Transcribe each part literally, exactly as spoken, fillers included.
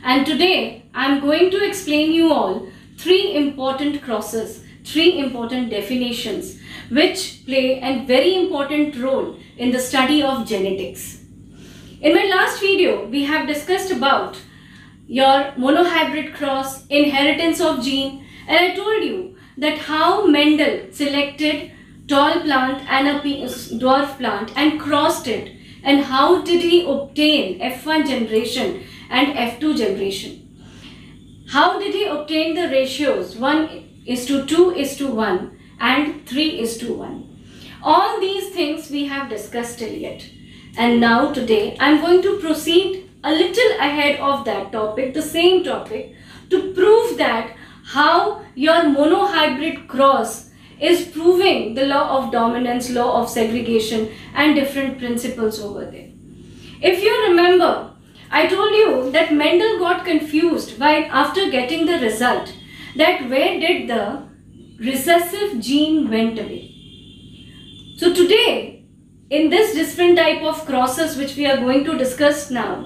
and today I am going to explain you all three important crosses, three important definitions which play a very important role in the study of genetics. In my last video, we have discussed about your monohybrid cross, inheritance of gene, and I told you that how Mendel selected tall plant and a dwarf plant and crossed it, and how did he obtain F one generation and F two generation. How did he obtain the ratios one is to two is to one and three is to one. All these things we have discussed till yet. And now today I am going to proceed a little ahead of that topic, the same topic, to prove that how your monohybrid cross is proving the law of dominance, law of segregation and different principles over there. If you remember, I told you that Mendel got confused while after getting the result that where did the recessive gene went away. So today, in this different type of crosses which we are going to discuss now,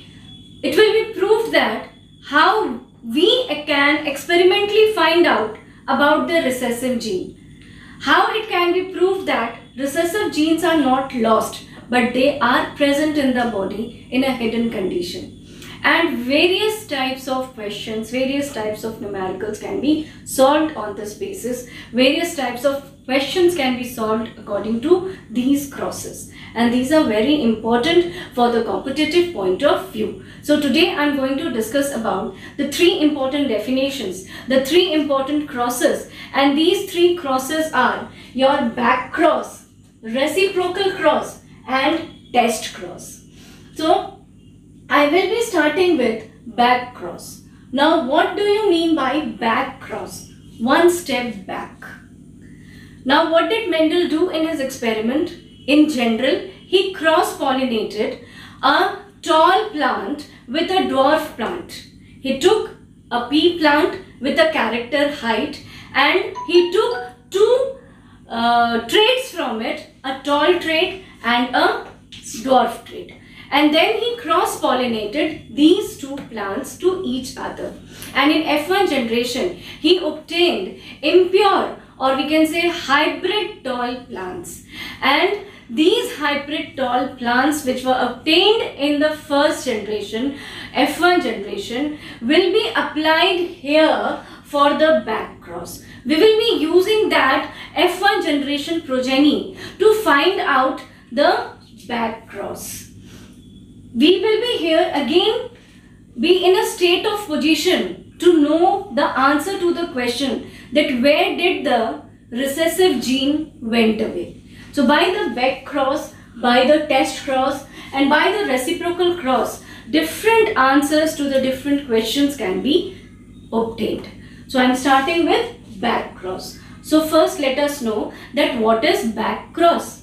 it will be proved that how we can experimentally find out about the recessive gene. How it can be proved that recessive genes are not lost, but they are present in the body in a hidden condition. And various types of questions, various types of numericals can be solved on this basis. Various types of questions can be solved according to these crosses. And these are very important for the competitive point of view. So today I am going to discuss about the three important definitions, the three important crosses. And these three crosses are your back cross, reciprocal cross and test cross. So I will be starting with back cross. Now what do you mean by back cross? One step back. Now what did Mendel do in his experiment? In general, he cross-pollinated a tall plant with a dwarf plant. He took a pea plant with a character height and he took two uh, traits from it, a tall trait and a dwarf trait. And then he cross-pollinated these two plants to each other. And in F one generation, he obtained impure or we can say hybrid tall plants. And these hybrid tall plants which were obtained in the first generation, F one generation, will be applied here for the back cross. We will be using that F one generation progeny to find out the back cross. We will be here again be in a state of position to know the answer to the question that where did the recessive gene went away. So by the back cross, by the test cross and by the reciprocal cross, different answers to the different questions can be obtained. So I am starting with back cross. So first let us know that what is back cross.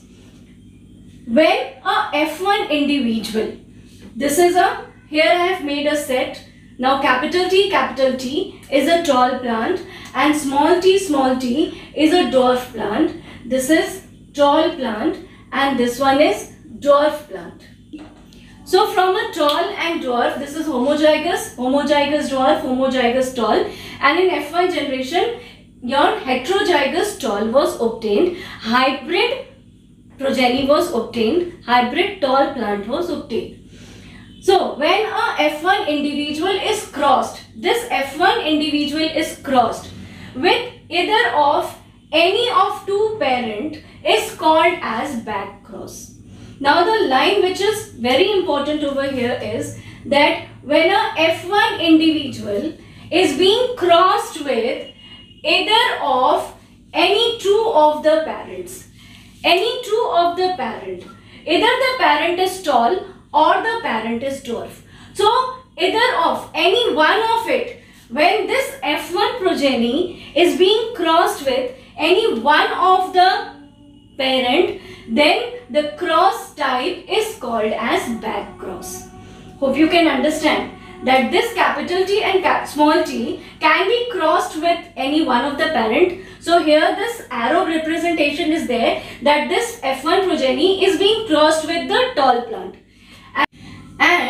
When a F one individual, this is a, here I have made a set. Now capital T, capital T is a tall plant and small t, small t is a dwarf plant. This is tall plant and this one is dwarf plant. So from a tall and dwarf, this is homozygous, homozygous dwarf, homozygous tall, and in F one generation, your heterozygous tall was obtained, hybrid progeny was obtained, hybrid tall plant was obtained. So when a F one individual is crossed, this F one individual is crossed with either of any of two parent is called as back cross. Now the line which is very important over here is that when a F one individual is being crossed with either of any two of the parents, any two of the parent, either the parent is tall or the parent is dwarf. So either of any one of it, when this F one progeny is being crossed with any one of the parent, then the cross type is called as back cross. Hope you can understand that this capital T and cap small t can be crossed with any one of the parent. So here this arrow representation is there that this F one progeny is being crossed with the tall plant. And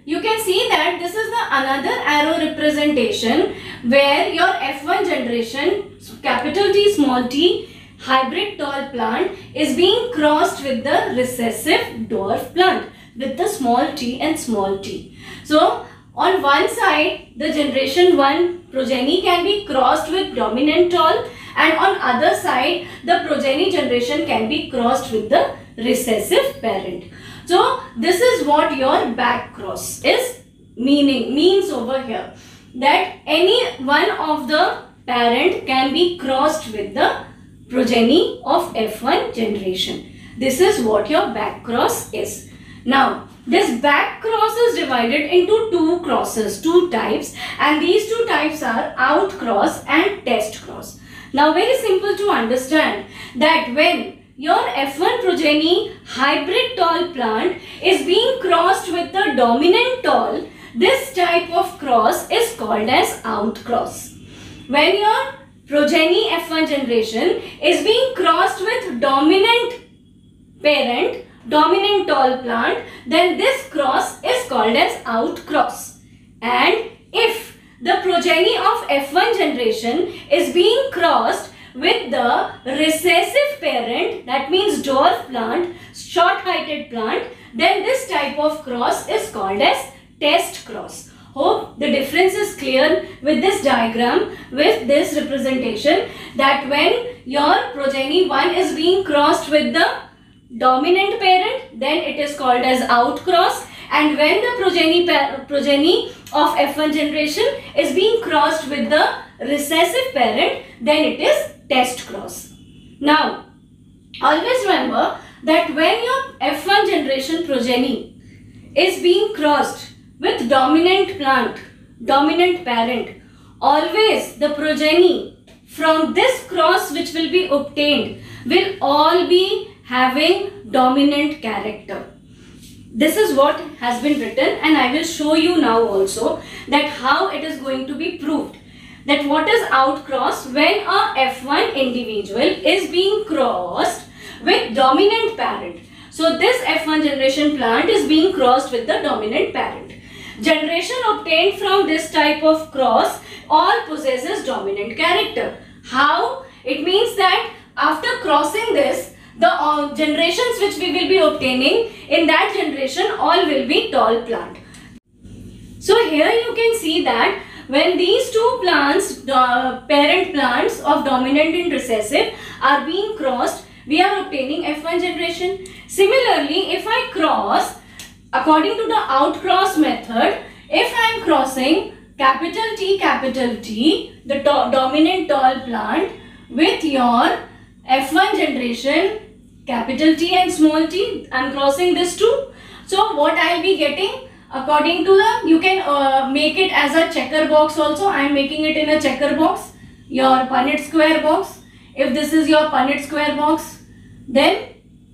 you can see that this is the another arrow representation where your F one generation, capital T small t, hybrid tall plant is being crossed with the recessive dwarf plant with the small t and small t. So on one side the generation one progeny can be crossed with dominant tall, and on other side the progeny generation can be crossed with the recessive parent. So this is what your back cross is meaning means over here, that any one of the parent can be crossed with the progeny of F one generation. This is what your back cross is. Now this back cross is divided into two crosses, two types, and these two types are out cross and test cross. Now very simple to understand that when your F one progeny hybrid tall plant is being crossed with the dominant tall, this type of cross is called as out cross. When your progeny F one generation is being crossed with dominant parent, dominant tall plant, then this cross is called as out cross. And if the progeny of F one generation is being crossed with the recessive parent, that means dwarf plant, short-heighted plant, then this type of cross is called as test cross. Hope the difference is clear with this diagram, with this representation, that when your progeny one is being crossed with the dominant parent, then it is called as out cross, and when the progeny progeny of F one generation is being crossed with the recessive parent, then it is test cross. Now always remember that when your F one generation progeny is being crossed with dominant plant, dominant parent, always the progeny from this cross which will be obtained will all be having dominant character. This is what has been written, and I will show you now also that how it is going to be proved. That what is out cross? When a F one individual is being crossed with dominant parent. So this F one generation plant is being crossed with the dominant parent. Generation obtained from this type of cross all possesses dominant character. How? It means that after crossing this, the uh, generations which we will be obtaining in that generation all will be tall plant. So here you can see that when these two plants, uh, parent plants of dominant and recessive are being crossed, we are obtaining F one generation. Similarly, if I cross according to the outcross method, if I am crossing capital T, capital T, the dominant tall plant with your F one generation, capital T and small t, I am crossing this too. So what I will be getting according to the, you can uh, make it as a checker box also. I am making it in a checker box, your Punnett square box. If this is your Punnett square box, then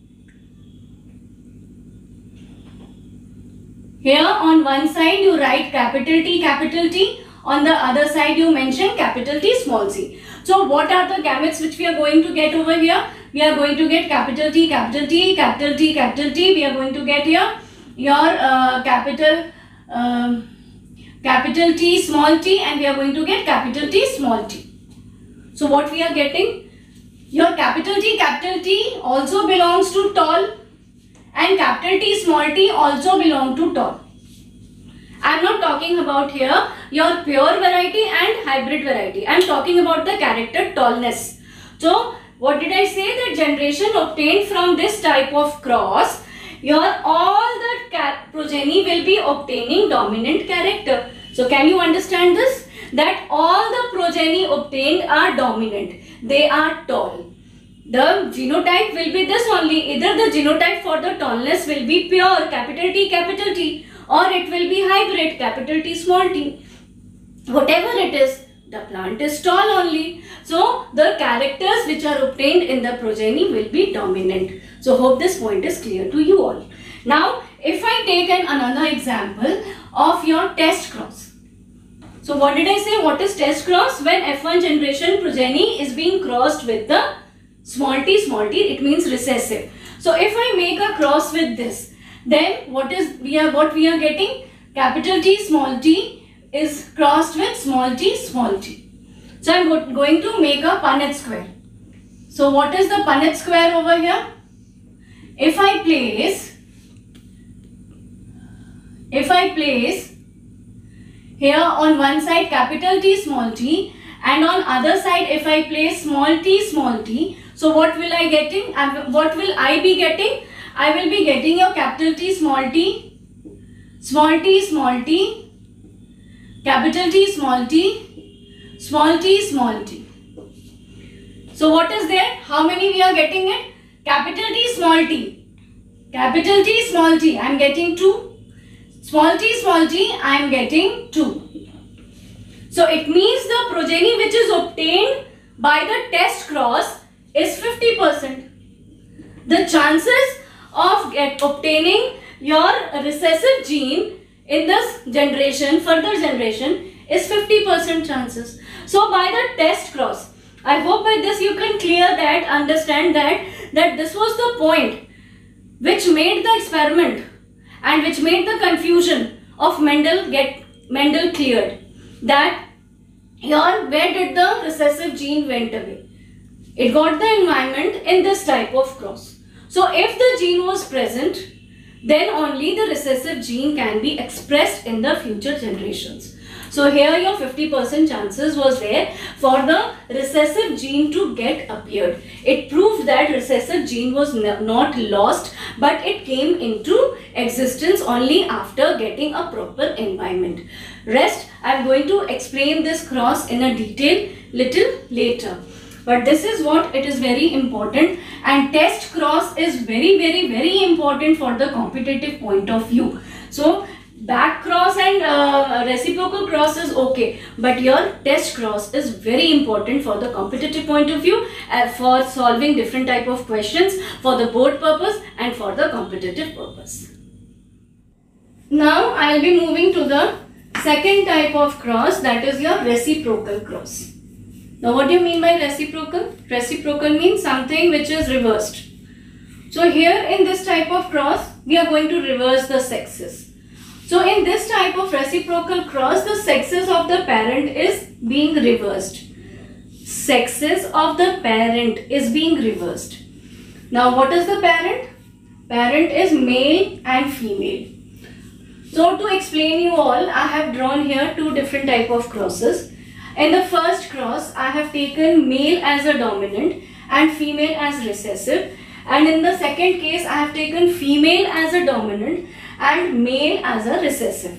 here on one side you write capital T, capital T. On the other side you mention capital T, small c. So what are the gametes which we are going to get over here? We are going to get capital T, capital T, capital T, capital T. We are going to get here your uh, capital uh, capital T, small t, and we are going to get capital T, small t. So what we are getting? Your capital T, capital T also belongs to tall, and capital T, small t also belong to tall. I am not talking about here your pure variety and hybrid variety. I am talking about the character tallness. So what did I say? That generation obtained from this type of cross, your all the progeny will be obtaining dominant character. So can you understand this? That all the progeny obtained are dominant. They are tall. The genotype will be this only. Either the genotype for the tallness will be pure, capital T, capital T, or it will be hybrid, capital T, small t. Whatever it is, the plant is tall only. So the characters which are obtained in the progeny will be dominant. So hope this point is clear to you all. Now if I take an another example of your test cross. So what did I say? What is test cross? When F one generation progeny is being crossed with the small t, small t, it means recessive. So if I make a cross with this, then what is we are what we are getting? capital T small t is crossed with small t small t. So I am go going to make a Punnett square. So what is the Punnett square over here? If I place, if I place here on one side capital T small t and on other side if I place small t small t, so what will I getting? What will I be getting? I will be getting your capital T small t, small t small t, capital T small t, small t small t. So what is there? How many we are getting it? Capital T small t, capital T small t, I am getting two. Small t small t, I am getting two. So it means the progeny which is obtained by the test cross is fifty percent. The chances of get obtaining your recessive gene in this generation, further generation, is fifty percent chances. So by the test cross, I hope by this you can clear that, understand that, that this was the point which made the experiment and which made the confusion of Mendel get Mendel cleared. That here, where did the recessive gene went away? It got the environment in this type of cross. So if the gene was present, then only the recessive gene can be expressed in the future generations. So here your fifty percent chances was there for the recessive gene to get appeared. It proved that recessive gene was not lost, but it came into existence only after getting a proper environment. Rest, I am going to explain this cross in a detail little later. But this is what it is very important, and test cross is very very very important for the competitive point of view. So back cross and uh, reciprocal cross is okay, but your test cross is very important for the competitive point of view, uh, for solving different type of questions for the board purpose and for the competitive purpose. Now I will be moving to the second type of cross, that is your reciprocal cross. Now what do you mean by reciprocal? Reciprocal means something which is reversed. So here in this type of cross, we are going to reverse the sexes. So in this type of reciprocal cross, the sexes of the parent is being reversed. Sexes of the parent is being reversed. Now what is the parent? Parent is male and female. So to explain you all, I have drawn here two different type of crosses. In the first cross, I have taken male as a dominant and female as recessive. And in the second case, I have taken female as a dominant and male as a recessive.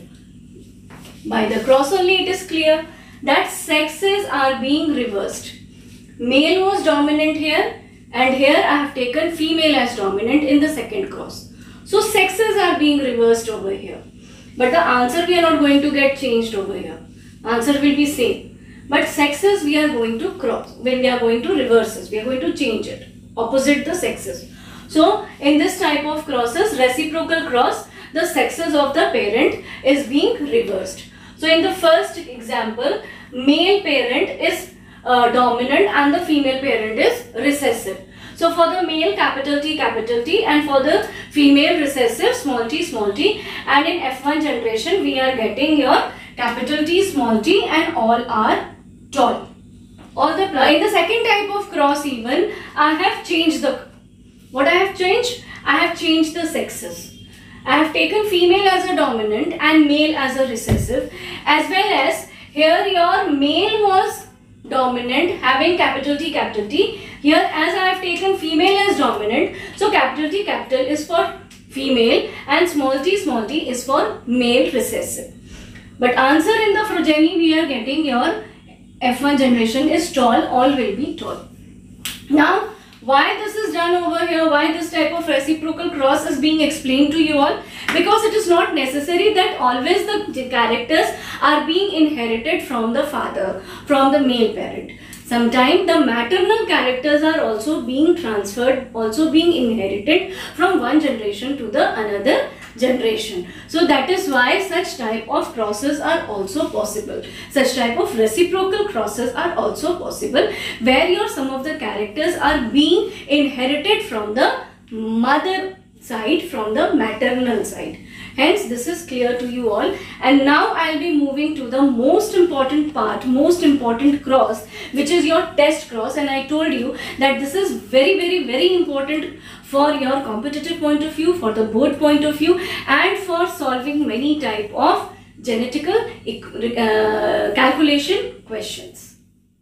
By the cross only it is clear that sexes are being reversed. Male was dominant here, and here I have taken female as dominant in the second cross. So sexes are being reversed over here. But the answer we are not going to get changed over here. Answer will be same. But sexes we are going to cross, when we are going to reverses, we are going to change it, opposite the sexes. So in this type of crosses, reciprocal cross, the sexes of the parent is being reversed. So in the first example, male parent is uh, dominant and the female parent is recessive. So for the male, capital T, capital T, and for the female recessive, small t, small t, and in F one generation we are getting your capital T, small t, and all are tall. All the in the second type of cross even, I have changed the, what I have changed? I have changed the sexes. I have taken female as a dominant and male as a recessive, as well as here your male was dominant having capital T, capital T. Here as I have taken female as dominant, so capital T, capital is for female and small t, small t is for male recessive. But answer in the progeny we are getting your F one generation is tall, all will be tall. Now why this is done over here, why this type of reciprocal cross is being explained to you all? Because it is not necessary that always the characters are being inherited from the father, from the male parent. Sometimes the maternal characters are also being transferred, also being inherited from one generation to the another generation. So that is why such type of crosses are also possible. Such type of reciprocal crosses are also possible, where your some of the characters are being inherited from the mother side, from the maternal side. Hence this is clear to you all. And now I'll be moving to the most important part, most important cross, which is your test cross. And I told you that this is very very very important for your competitive point of view, for the board point of view, and for solving many type of genetical uh, calculation questions.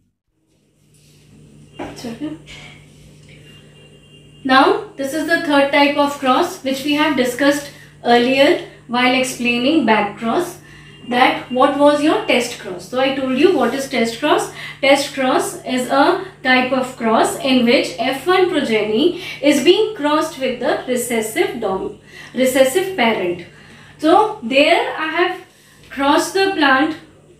Now this is the third type of cross which we have discussed earlier while explaining back cross, that what was your test cross. So I told you what is test cross. Test cross is a type of cross in which F one progeny is being crossed with the recessive dom recessive parent. So there I have crossed the plant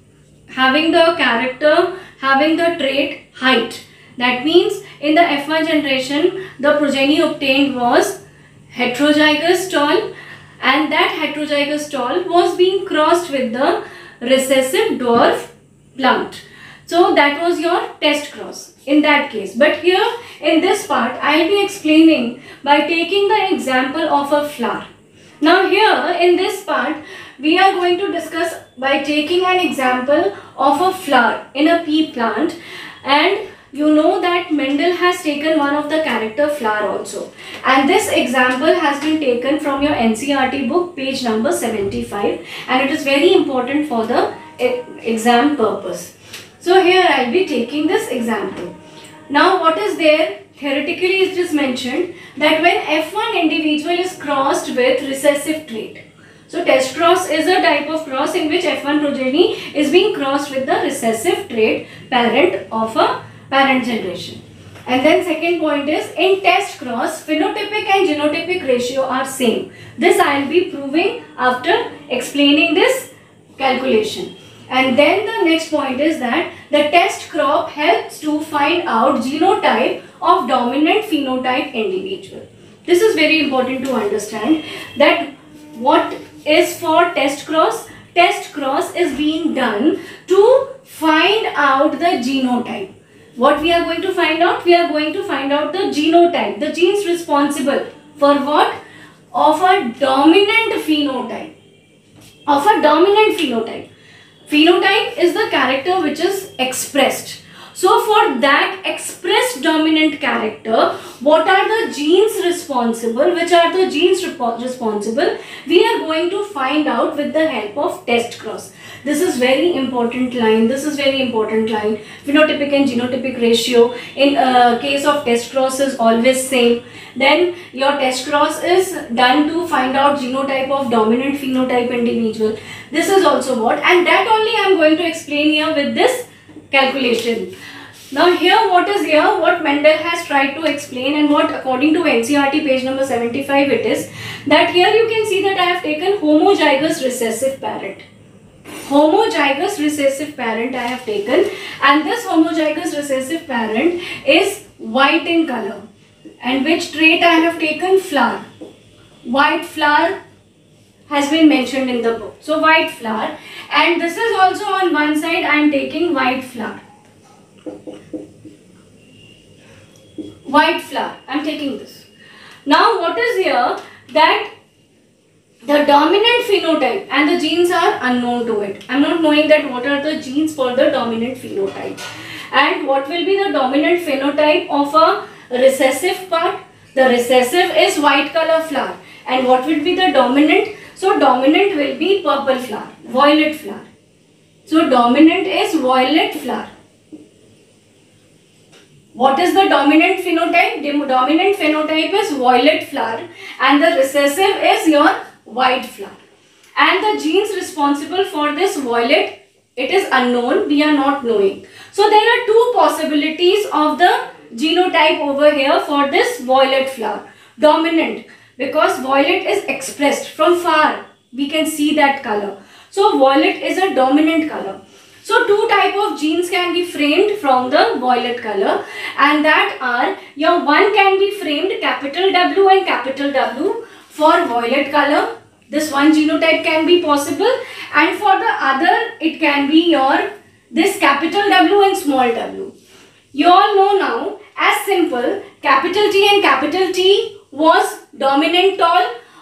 having the character, having the trait height. That means in the F one generation the progeny obtained was heterozygous tall, and that heterozygous tall was being crossed with the recessive dwarf plant. So that was your test cross in that case. But here in this part I will be explaining by taking the example of a flower. Now here in this part we are going to discuss by taking an example of a flower in a pea plant, and you know that Mendel has taken one of the character flower also, and this example has been taken from your N C E R T book, page number seventy-five, and it is very important for the exam purpose. So here I will be taking this example. Now what is there? Theoretically it is mentioned that when F one individual is crossed with recessive trait. So test cross is a type of cross in which F one progeny is being crossed with the recessive trait parent of a parent generation. And then second point is, in test cross phenotypic and genotypic ratio are same. This I will be proving after explaining this calculation. And then the next point is that the test crop helps to find out genotype of dominant phenotype individual. This is very important to understand, that what is for test cross? Test cross is being done to find out the genotype. What we are going to find out? We are going to find out the genotype, the genes responsible for what? Of a dominant phenotype. Of a dominant phenotype. Phenotype is the character which is expressed. So for that expressed dominant character, what are the genes responsible? Which are the genes responsible? We are going to find out with the help of test cross. This is very important line. This is very important line. Phenotypic and genotypic ratio in uh, case of test cross is always same. Then your test cross is done to find out genotype of dominant phenotype individual. This is also what, and that only I am going to explain here with this calculation. Now here what is here, what Mendel has tried to explain, and what according to N C E R T page number seventy-five it is, that here you can see that I have taken homozygous recessive parent. Homozygous recessive parent I have taken, and this homozygous recessive parent is white in color. And which trait I have taken? Flower. White flower has been mentioned in the book. So white flower, and this is also on one side I am taking white flower. White flower, I am taking this. Now what is here, that the dominant phenotype and the genes are unknown to it. I am not knowing that what are the genes for the dominant phenotype. And what will be the dominant phenotype of a recessive part? The recessive is white color flower. And what will be the dominant? So dominant will be purple flower, violet flower. So dominant is violet flower. What is the dominant phenotype? The dominant phenotype is violet flower, and the recessive is your white flower. And the genes responsible for this violet, it is unknown, we are not knowing. So there are two possibilities of the genotype over here for this violet flower. Dominant, because violet is expressed from far, we can see that color. So violet is a dominant color. So two type of genes can be framed from the violet color, and that are, your one can be framed capital W and capital W for violet color. This one genotype can be possible, and for the other it can be your this capital W and small w. You all know now, as simple, capital T and capital T was dominant tall,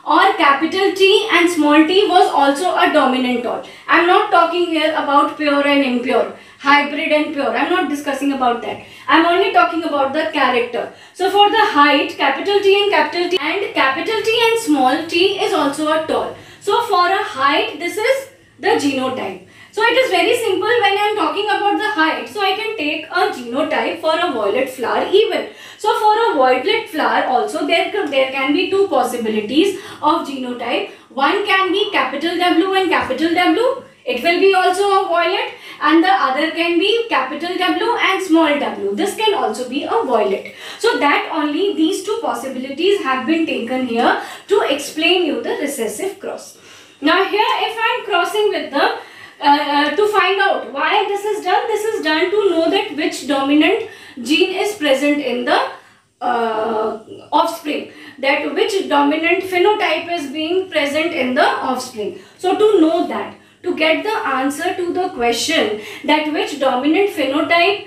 or capital T and small t was also a dominant tall. I am not talking here about pure and impure, hybrid and pure. I am not discussing about that. I am only talking about the character. So for the height, capital T and capital T and capital T and small t is also a tall. So for a height, this is the genotype. So it is very simple when I am talking about the height. So I can take a genotype for a violet flower even. So for a violet flower also there, there can be two possibilities of genotype. One can be capital W and capital W. It will be also a violet, and the other can be capital W and small w. This can also be a violet. So that only these two possibilities have been taken here to explain you the recessive cross. Now here if I am crossing with the Uh, uh, to find out why this is done, this is done to know that which dominant gene is present in the uh, offspring, that which dominant phenotype is being present in the offspring. So to know that, to get the answer to the question that which dominant phenotype,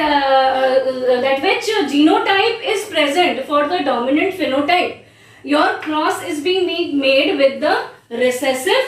uh, that which genotype is present for the dominant phenotype, your cross is being made with the recessive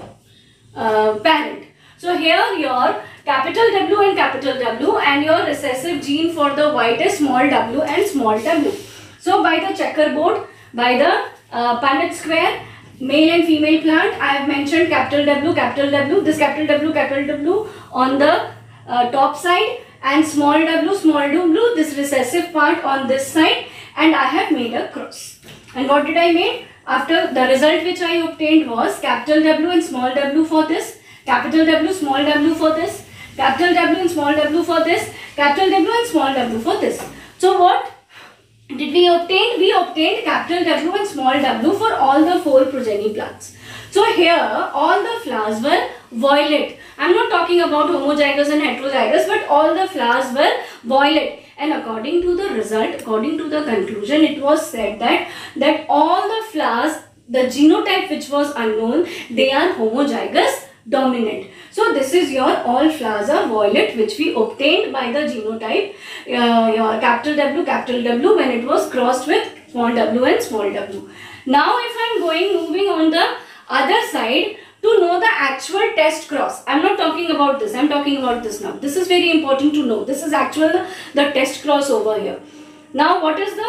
Uh, parent. So here your capital W and capital W and your recessive gene for the white is small w and small w. So by the checkerboard, by the uh, Punnett square, male and female plant, I have mentioned capital W, capital W, this capital W, capital W on the uh, top side, and small w, small w, this recessive part on this side, and I have made a cross. And what did I make? After the result which I obtained was capital W and small w for this, capital W, small w for this, capital W and small w for this, capital W and small w for this. So what did we obtain? We obtained capital W and small w for all the four progeny plants. So here all the flowers were violet. I am not talking about homozygous and heterozygous, but all the flowers were violet. And according to the result, according to the conclusion, it was said that, that all the flowers, the genotype which was unknown, they are homozygous dominant. So this is your all flowers are violet, which we obtained by the genotype, uh, your capital W, capital W when it was crossed with small w and small w. Now if I am going moving on the other side, to know the actual test cross. I am not talking about this. I am talking about this now. This is very important to know. This is actual the test cross over here. Now what is the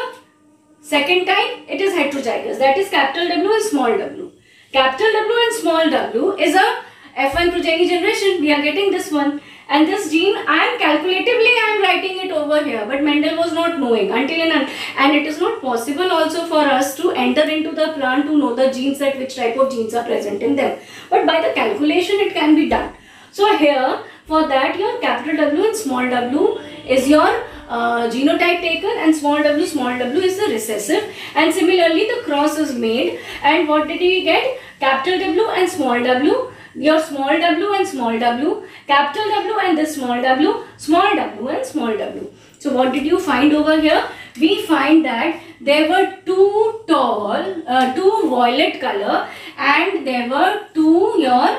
second type? It is heterozygous. That is capital W and small w. Capital W and small w is a F one progeny generation. We are getting this one. And this gene, I am calculatively, I am writing it over here. But Mendel was not knowing until and, and it is not possible also for us to enter into the plant to know the genes, that which type of genes are present in them. But by the calculation, it can be done. So here, for that, your capital W and small w is your uh, genotype taken, and small w, small w is the recessive. And similarly, the cross is made. And what did we get? Capital W and small w. Your small w and small w, capital W and this small w, small w and small w. So what did you find over here? We find that there were two tall, uh, two violet color, and there were two your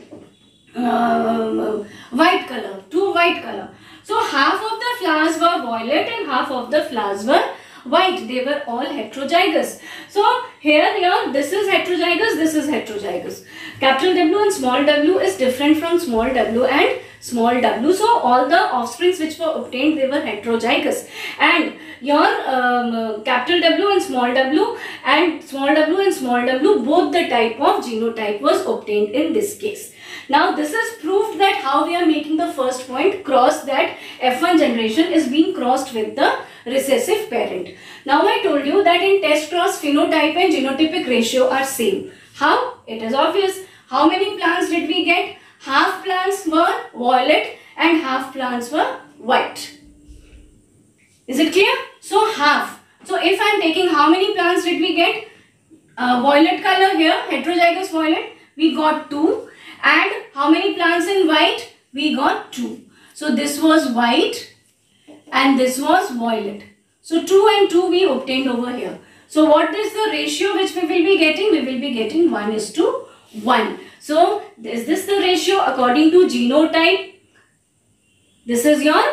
uh, white color, two white color. So half of the flowers were violet and half of the flowers were white. They were all heterozygous. So here, here this is heterozygous, this is heterozygous. Capital W and small w is different from small w and small w. So all the offsprings which were obtained, they were heterozygous. And your um, capital W and small w and small w and small w, both the type of genotype was obtained in this case. Now this is proved that how we are making the first point, cross, that F one generation is being crossed with the recessive parent. Now I told you that in test cross, phenotype and genotypic ratio are same. How? It is obvious. How many plants did we get? Half plants were violet and half plants were white. Is it clear? So half. So if I am taking, how many plants did we get? Uh, violet color here, heterozygous violet, we got two. And how many plants in white? We got two. So this was white and this was violet. So two and two we obtained over here. So what is the ratio which we will be getting? We will be getting one is to one. So is this the ratio according to genotype? This is your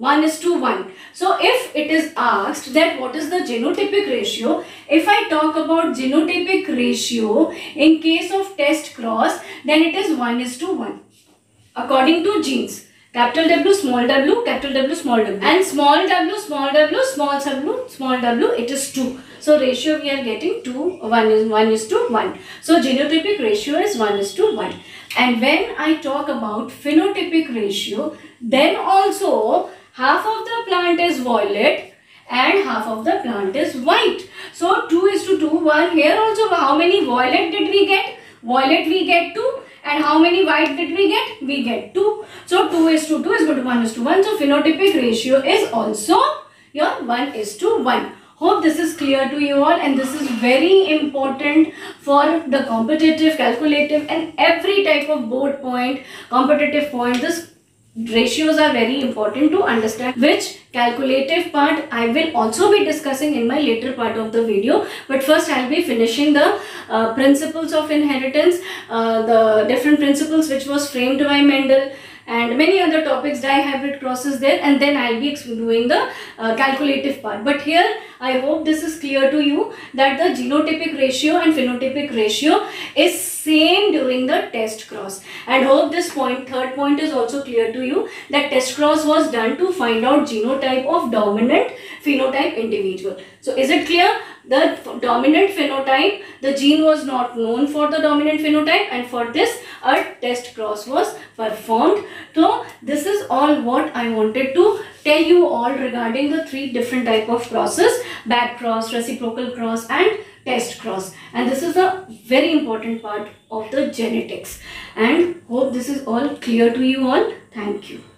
one is to one. So if it is asked that what is the genotypic ratio, if I talk about genotypic ratio in case of test cross, then it is one is to one according to genes. Capital W, small w, capital W, small w, and small w, small w, small w, small w, it is two. So ratio we are getting two, one is one is to one. So genotypic ratio is one is to one. And when I talk about phenotypic ratio, then also half of the plant is violet and half of the plant is white. So two is to two, one. Here also how many violet did we get? Violet we get two. And how many white did we get? We get two. So two is to two is equal to one is to one. So phenotypic ratio is also your one is to one. Hope this is clear to you all, and this is very important for the competitive, calculative and every type of board point, competitive point. This ratios are very important to understand, which calculative part I will also be discussing in my later part of the video. But first I will be finishing the uh, principles of inheritance, uh, the different principles which was framed by Mendel, and many other topics, dihybrid crosses there, and then I will be doing the uh, calculative part. But here I hope this is clear to you that the genotypic ratio and phenotypic ratio is same during the test cross, and hope this point, third point, is also clear to you that test cross was done to find out genotype of dominant phenotype individual. So is it clear? The dominant phenotype, the gene was not known for the dominant phenotype, and for this a test cross was performed. So this is all what I wanted to tell you all regarding the three different type of crosses: back cross, reciprocal cross and test cross. And this is a very important part of the genetics, and hope this is all clear to you all. Thank you.